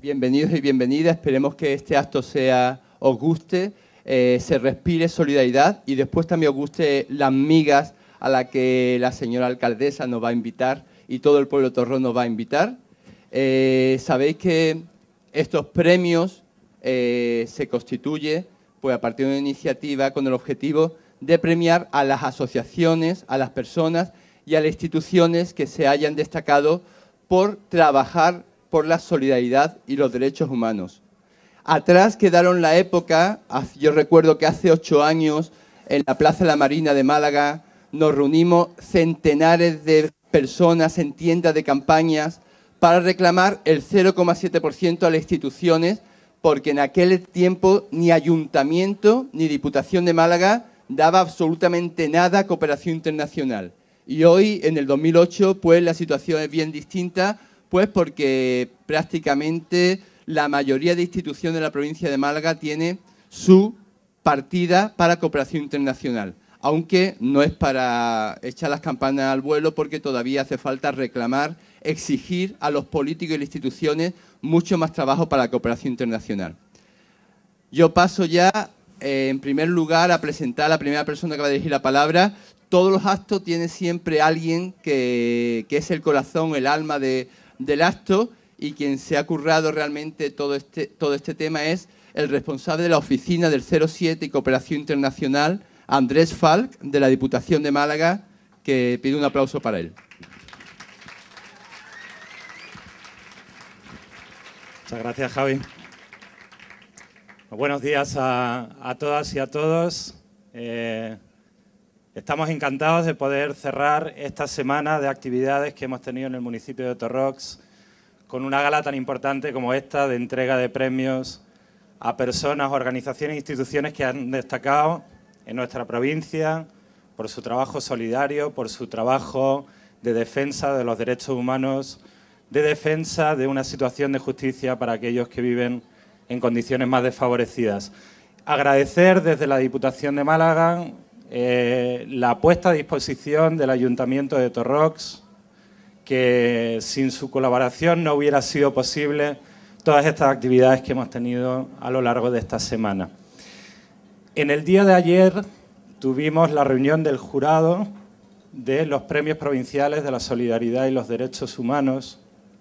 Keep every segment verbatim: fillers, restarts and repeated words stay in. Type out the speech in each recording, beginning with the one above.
Bienvenidos y bienvenidas. Esperemos que este acto sea, os guste, eh, se respire solidaridad y después también os guste las migas a las que la señora alcaldesa nos va a invitar y todo el pueblo de Torrón nos va a invitar. Eh, sabéis que estos premios eh, se constituyen pues, a partir de una iniciativa con el objetivo de premiar a las asociaciones, a las personas y a las instituciones que se hayan destacado por trabajar por la solidaridad y los derechos humanos. Atrás quedaron la época, yo recuerdo que hace ocho años en la Plaza de la Marina de Málaga nos reunimos centenares de personas en tiendas de campañas para reclamar el cero coma siete por ciento a las instituciones, porque en aquel tiempo ni Ayuntamiento ni Diputación de Málaga daba absolutamente nada a cooperación internacional. Y hoy, en el dos mil ocho, pues la situación es bien distinta, pues porque prácticamente la mayoría de instituciones de la provincia de Málaga tiene su partida para cooperación internacional, aunque no es para echar las campanas al vuelo porque todavía hace falta reclamar, exigir a los políticos y las instituciones mucho más trabajo para la cooperación internacional. Yo paso ya, eh, en primer lugar, a presentar a la primera persona que va a dirigir la palabra. Todos los actos tienen siempre alguien que, que es el corazón, el alma de, del acto, y quien se ha currado realmente todo este, todo este tema es el responsable de la oficina del cero siete y Cooperación Internacional, Andrés Falk, de la Diputación de Málaga, que pido un aplauso para él. Muchas gracias, Javi. Buenos días a, a todas y a todos. Eh, estamos encantados de poder cerrar esta semana de actividades que hemos tenido en el municipio de Torrox con una gala tan importante como esta de entrega de premios a personas, organizaciones e instituciones que han destacado en nuestra provincia por su trabajo solidario, por su trabajo de defensa de los derechos humanos, de defensa de una situación de justicia para aquellos que viven en condiciones más desfavorecidas. Agradecer desde la Diputación de Málaga eh, la puesta a disposición del Ayuntamiento de Torrox, que sin su colaboración no hubiera sido posible todas estas actividades que hemos tenido a lo largo de esta semana. En el día de ayer tuvimos la reunión del jurado de los premios provinciales de la solidaridad y los derechos humanos.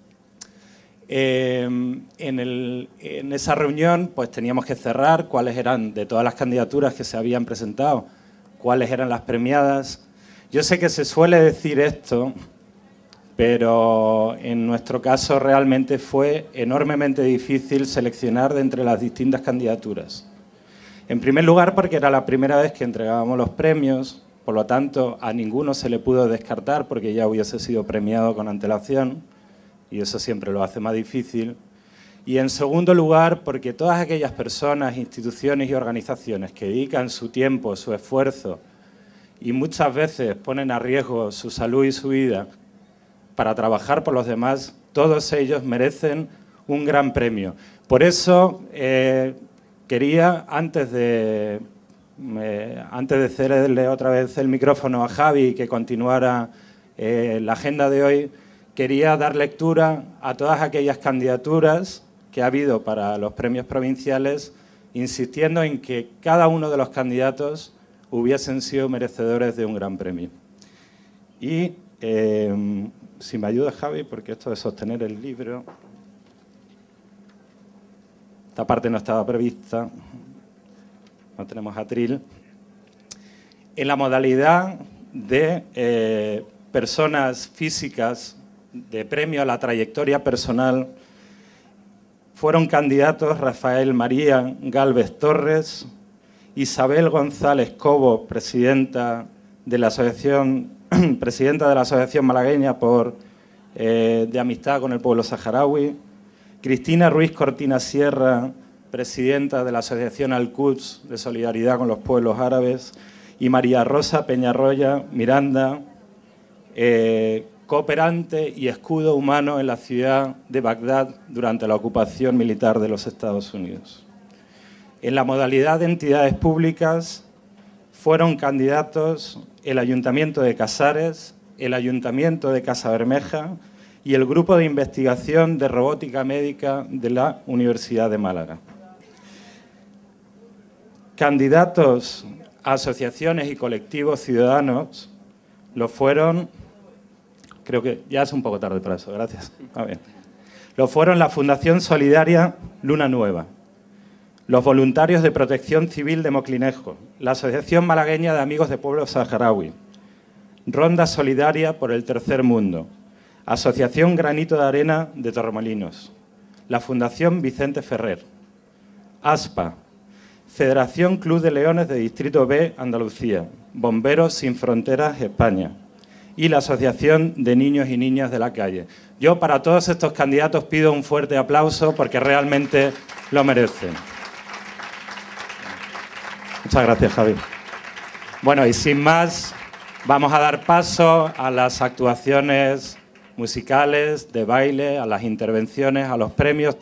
Eh, en, el, en esa reunión pues teníamos que cerrar cuáles eran, de todas las candidaturas que se habían presentado, cuáles eran las premiadas. Yo sé que se suele decir esto, pero en nuestro caso realmente fue enormemente difícil seleccionar de entre las distintas candidaturas. En primer lugar, porque era la primera vez que entregábamos los premios, por lo tanto, a ninguno se le pudo descartar porque ya hubiese sido premiado con antelación, y eso siempre lo hace más difícil. Y en segundo lugar, porque todas aquellas personas, instituciones y organizaciones que dedican su tiempo, su esfuerzo y muchas veces ponen a riesgo su salud y su vida para trabajar por los demás, todos ellos merecen un gran premio. Por eso eh, quería, antes de, eh, antes de cederle otra vez el micrófono a Javi y que continuara eh, la agenda de hoy, quería dar lectura a todas aquellas candidaturas que ha habido para los premios provinciales, insistiendo en que cada uno de los candidatos hubiesen sido merecedores de un gran premio. Y eh, si me ayuda, Javi, porque esto de sostener el libro, esta parte no estaba prevista, no tenemos atril. En la modalidad de eh, personas físicas de premio a la trayectoria personal, fueron candidatos Rafael María Gálvez Torres, Isabel González Cobo, presidenta de la Asociación, presidenta de la Asociación Malagueña por, eh, de Amistad con el Pueblo Saharaui, Cristina Ruiz Cortina Sierra, presidenta de la Asociación Al-Quds de Solidaridad con los Pueblos Árabes, y María Rosa Peñarroya Miranda, eh, cooperante y escudo humano en la ciudad de Bagdad durante la ocupación militar de los Estados Unidos. En la modalidad de entidades públicas fueron candidatos el Ayuntamiento de Casares, el Ayuntamiento de Casabermeja y el Grupo de Investigación de Robótica Médica de la Universidad de Málaga. Candidatos a asociaciones y colectivos ciudadanos lo fueron, creo que ya es un poco tarde para eso, gracias. A ver. Lo fueron la Fundación Solidaria Luna Nueva, los Voluntarios de Protección Civil de Moclinejo, la Asociación Malagueña de Amigos de Pueblo Saharaui, Ronda Solidaria por el Tercer Mundo, Asociación Granito de Arena de Torremolinos, la Fundación Vicente Ferrer, ASPA, Federación Club de Leones de Distrito B, Andalucía, Bomberos Sin Fronteras, España, y la Asociación de Niños y Niñas de la Calle. Yo para todos estos candidatos pido un fuerte aplauso porque realmente lo merecen. Muchas gracias, Javi. Bueno, y sin más, vamos a dar paso a las actuaciones musicales, de baile, a las intervenciones, a los premios.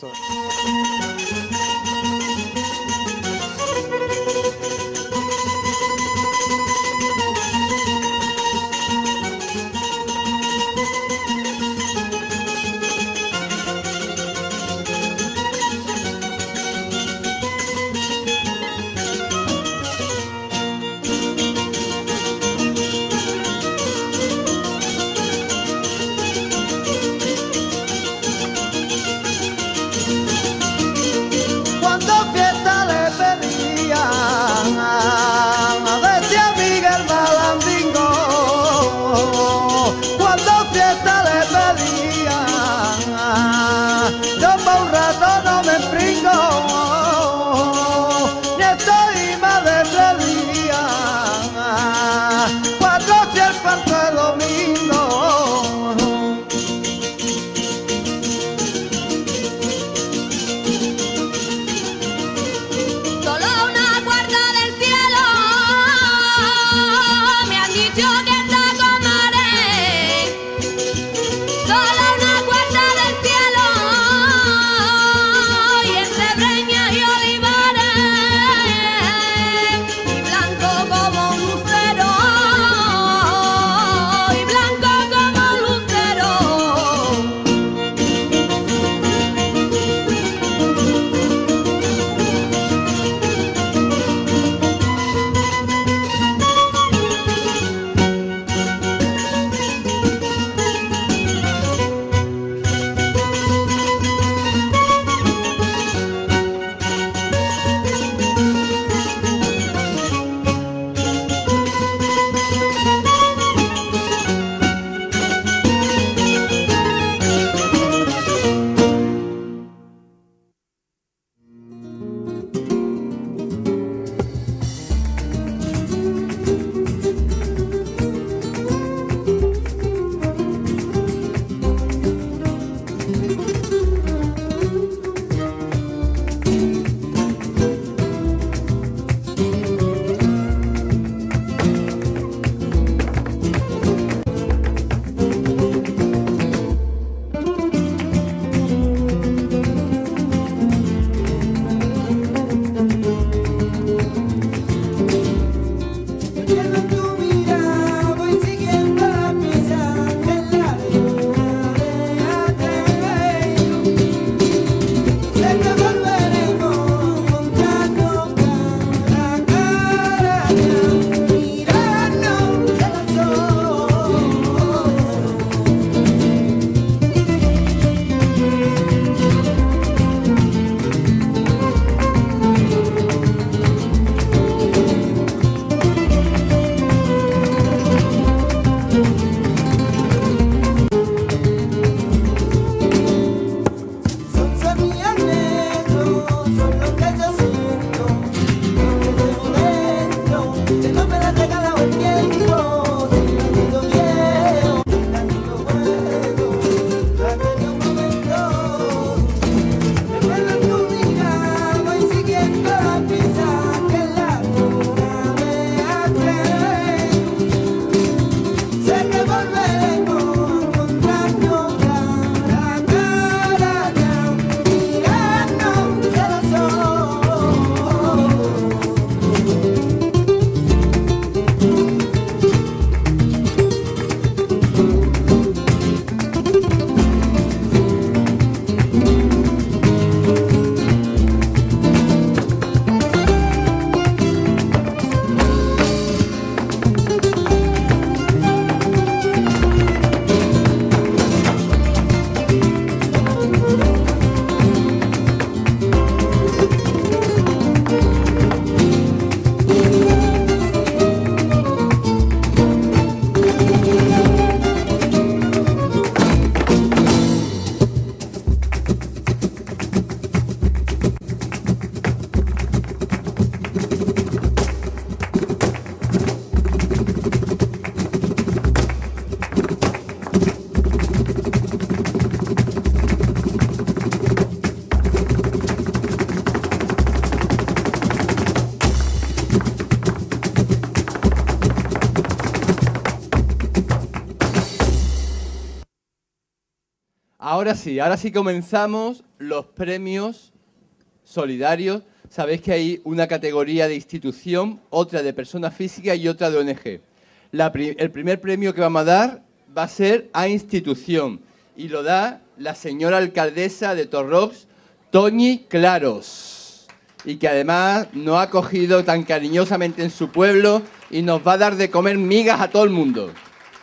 Ahora sí, ahora sí comenzamos los premios solidarios. Sabéis que hay una categoría de institución, otra de persona física y otra de O N G. La pri- el primer premio que vamos a dar va a ser a institución y lo da la señora alcaldesa de Torrox, Toñi Claros, y que además nos ha acogido tan cariñosamente en su pueblo y nos va a dar de comer migas a todo el mundo.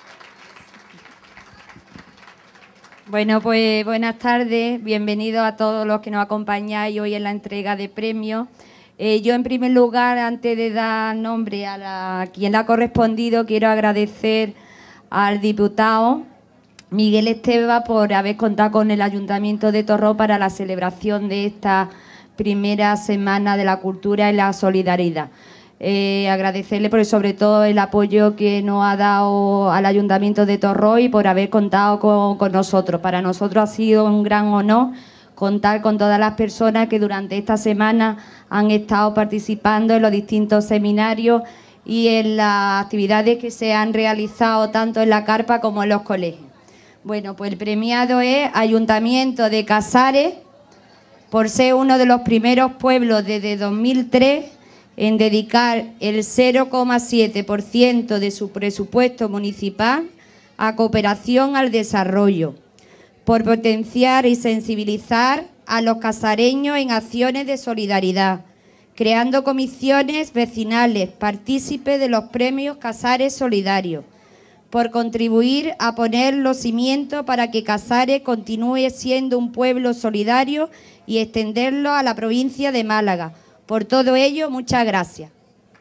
Bueno, pues buenas tardes, bienvenidos a todos los que nos acompañáis hoy en la entrega de premios. Eh, yo, en primer lugar, antes de dar nombre a, la, a quien le ha correspondido, quiero agradecer al diputado Miguel Esteva por haber contado con el Ayuntamiento de Torrox para la celebración de esta primera Semana de la Cultura y la Solidaridad. Eh, agradecerle por sobre todo el apoyo que nos ha dado al Ayuntamiento de Torrox y por haber contado con, con nosotros. Para nosotros ha sido un gran honor contar con todas las personas que durante esta semana han estado participando en los distintos seminarios y en las actividades que se han realizado tanto en la carpa como en los colegios. Bueno, pues el premiado es Ayuntamiento de Casares por ser uno de los primeros pueblos desde dos mil tres en dedicar el cero coma siete por ciento de su presupuesto municipal a cooperación al desarrollo, por potenciar y sensibilizar a los casareños en acciones de solidaridad, creando comisiones vecinales partícipes de los premios Casares Solidarios, por contribuir a poner los cimientos para que Casares continúe siendo un pueblo solidario y extenderlo a la provincia de Málaga. Por todo ello, muchas gracias.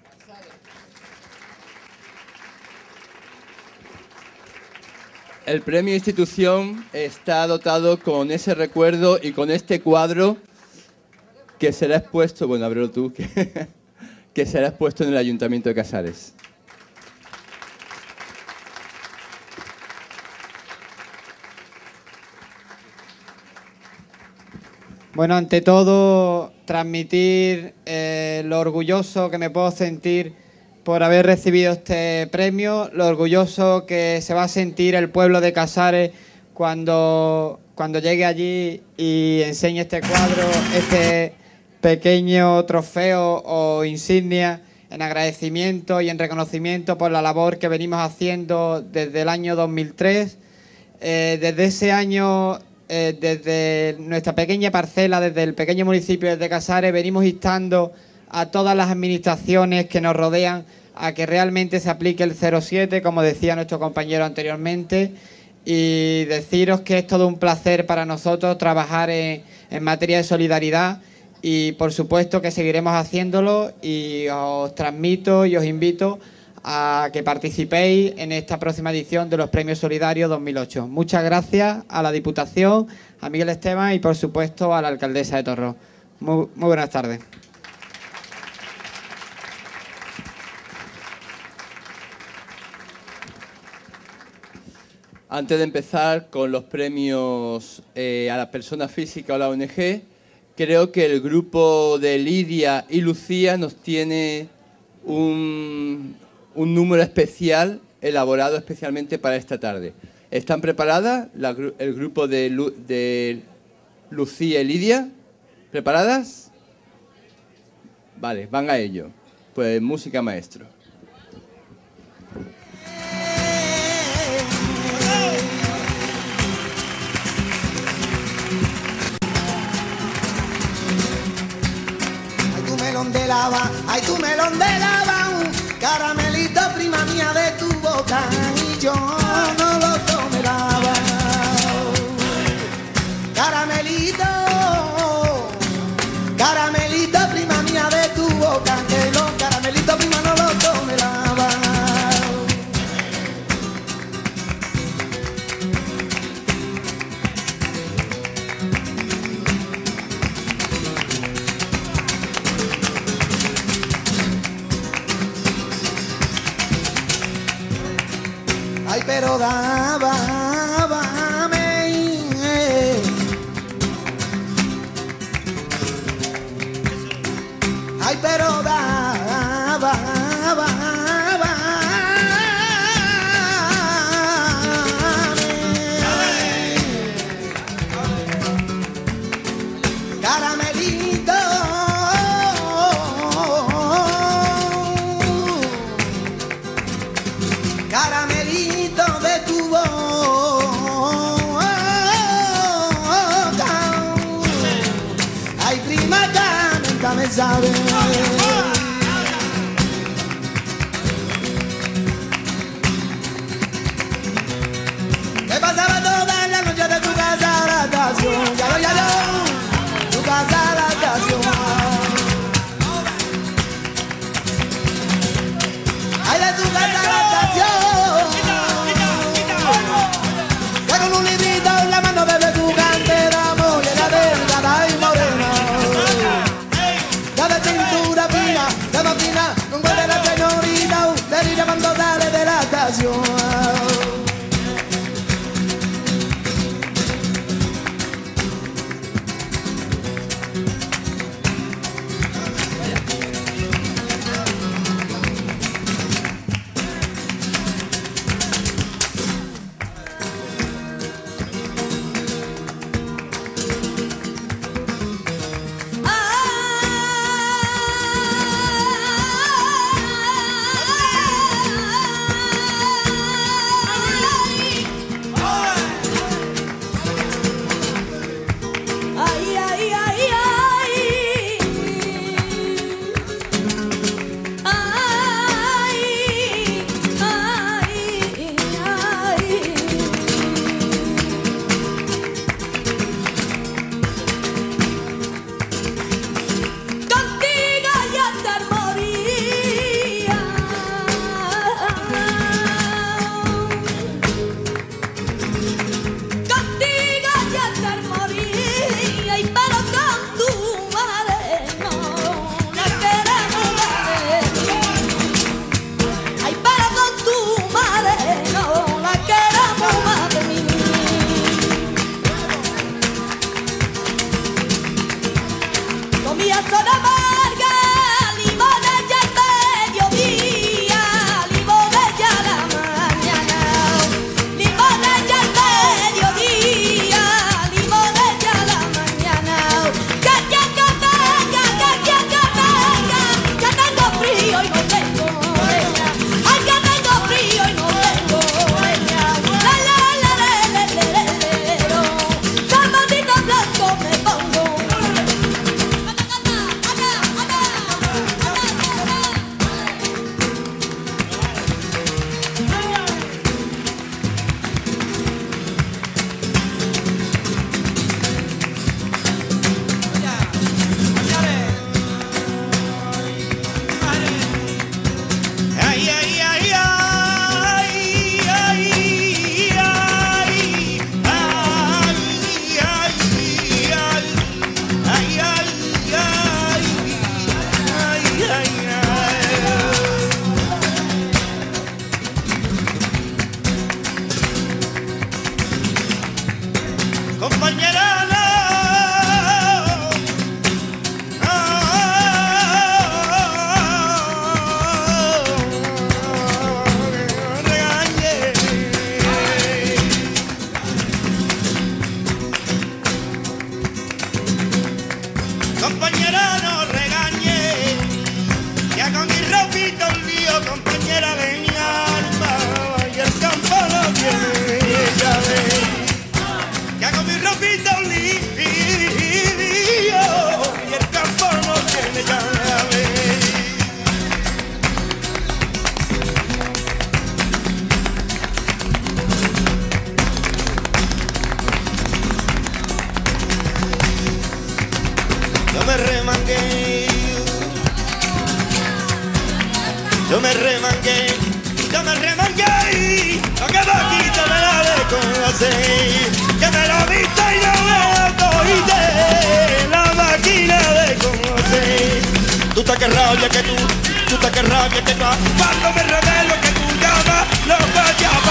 El premio institución está dotado con ese recuerdo y con este cuadro que será expuesto, bueno, ábrelo tú, que, que será expuesto en el Ayuntamiento de Casares. Bueno, ante todo, transmitir eh, lo orgulloso que me puedo sentir por haber recibido este premio, lo orgulloso que se va a sentir el pueblo de Casares cuando, cuando llegue allí y enseñe este cuadro, este pequeño trofeo o insignia en agradecimiento y en reconocimiento por la labor que venimos haciendo desde el año dos mil tres. Eh, desde ese año... Eh, desde nuestra pequeña parcela, desde el pequeño municipio de Casares, venimos instando a todas las administraciones que nos rodean a que realmente se aplique el cero siete, como decía nuestro compañero anteriormente, y deciros que es todo un placer para nosotros trabajar en, en materia de solidaridad y por supuesto que seguiremos haciéndolo y os transmito y os invito a que participéis en esta próxima edición de los Premios Solidarios dos mil ocho. Muchas gracias a la Diputación, a Miguel Esteban y, por supuesto, a la Alcaldesa de Torrox. Muy, muy buenas tardes. Antes de empezar con los premios eh, a la persona física o la O N G, creo que el grupo de Lidia y Lucía nos tiene un... un número especial elaborado especialmente para esta tarde. ¿Están preparadas la, el grupo de, Lu, de Lucía y Lidia? ¿Preparadas? Vale, van a ello. Pues música, maestro. Ay, tu melón de lava, ay, tu melón de lava, un caramelito prima mía de tu boca y yo no lo tomeraba. Caramelito, caramelito prima mía de tu boca, que los caramelitos prima no lo tomeraba. Ay, pero daba, dame, eh. Ay, pero daba, daba, sonidito de tu boca. Ay, prima, canta, me sabe. Que pasaba toda la noche de tu casa a la estación. Ya lo, ya lo, tu casa a la estación. Ay, de tu casa a la estación. Que con un librito en la mano bebe tu cantera, mollera delgada y morena. Ya de cintura fina, de máquina, con cuál de la señorita, usted dirá cuando sale de la estación. Yo me remangué, yo me remangué, aunque poquito me la de conocer, que me la viste y no me cogiste, la máquina de conocer. Tú te que rabia que tú, tú te que rabia que tú, cuando me revelo que tú llamas, los vayas.